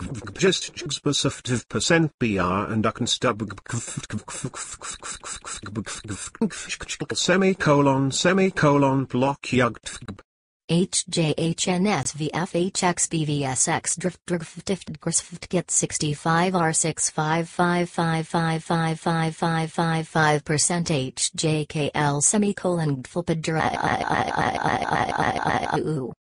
just specific percent BR and semicolon block yugt HJHNSVFHXBVSX drift get 65 R6555555555% HJKL semicolon